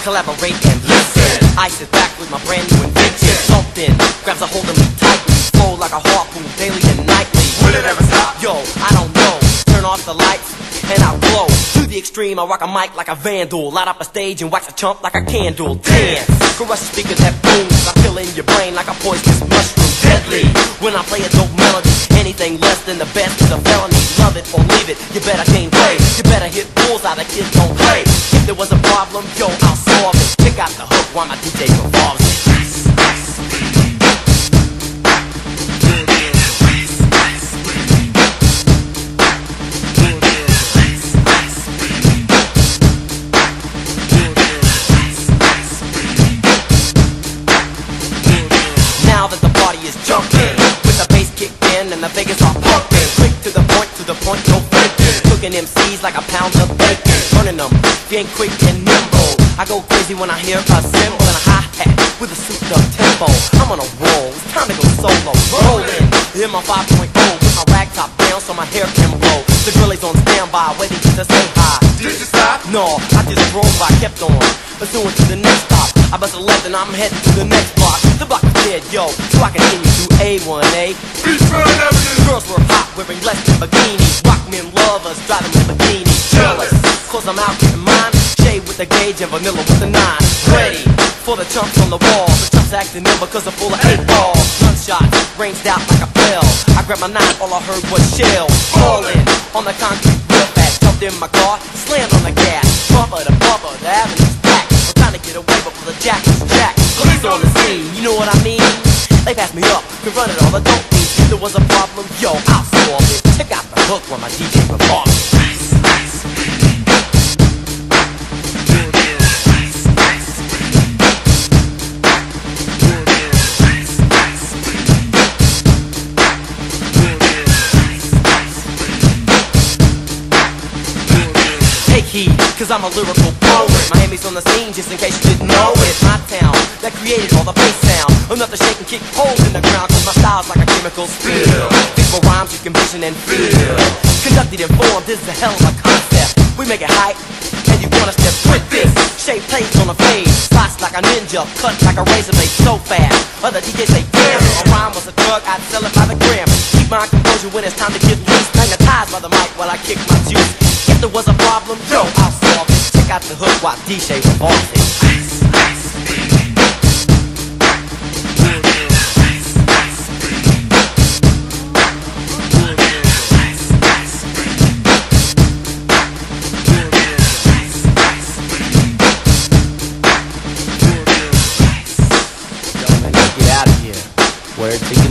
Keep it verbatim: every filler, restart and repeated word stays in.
collaborate and listen. I sit back with my brand new invention. Something grabs a hold of me tightly, flow like a harpoon daily and nightly. Will it ever stop? Yo, I don't know. Turn off the lights and I glow. To the extreme, I rock a mic like a vandal. Light up a stage and wax a chump like a candle. Dance, crush the speaker that booms. I feel in your brain like a poisonous mushroom. Deadly, when I play a dope melody. Anything less than the best is a felony. Love it or leave it, you better gain weight. You better hit bullseye, the kids don't play. If there was a problem, yo, I'll solve it. Pick out the hook while my D J performs it. Now that the party is jumping, with the bass kicked in and the Vegas are pumping, quick to the point, to the point, no faking. Cooking M Cs like a pound of bacon, running them, if you ain't quick and nimble. I go crazy when I hear a cymbal and a hi-hat with a souped up tempo. I'm on a roll, it's time to go solo. Rolling, in my five point oh, with my rag top down so my hair can blow. The girlie's on standby, waiting to say hi. Did you stop? No, I just drove by, kept on pursuing to the next stop. I bust a left and I'm heading to the next block. The block is dead, yo, so I continue to A one A. Beachfront Avenue. Girls were hot, wearing less than bikinis. Rock men lovers, driving Lamborghinis. Jealous, cause I'm out getting mine. Shade with the gauge and vanilla with the nine. Ready for the chumps on the wall. The chumps acting in because they're full of eight balls. Gunshots ranged out like a bell. I grabbed my knife, all I heard was shells falling on the concrete real fast. Jumped in my car, slammed on the gas. Bumper to bumper, the avenue's packed. I'm trying to get away before the jack is jacked. Police on the scene, you know what I mean? They passed me up, could run it all, I don't mean. If there was a problem, yo, I'll solve it. Check out the hook when my D J performs. Take heed, cause I'm a lyrical poet. Miami's on the scene, just in case you didn't know it. My town, that created all the bass sound. Enough to shake and kick holes in the ground, cause my style's like a chemical spill. These rhymes you can vision and feel. Conducted and formed, this is a hell of a concept. We make it hype, and you wanna step with this. Shape plates on a page, slice like a ninja, cut like a razor blade so fast. Other D Js say, damn, a rhyme was a drug, I'd sell it by the gram. Keep my composure when it's time to get loose. Magnetized by the mic while I kick my juice. If there was a problem, yo, I'll solve it. Check out the hook while D J revolves it. Yo, man, let's get out of here. Word to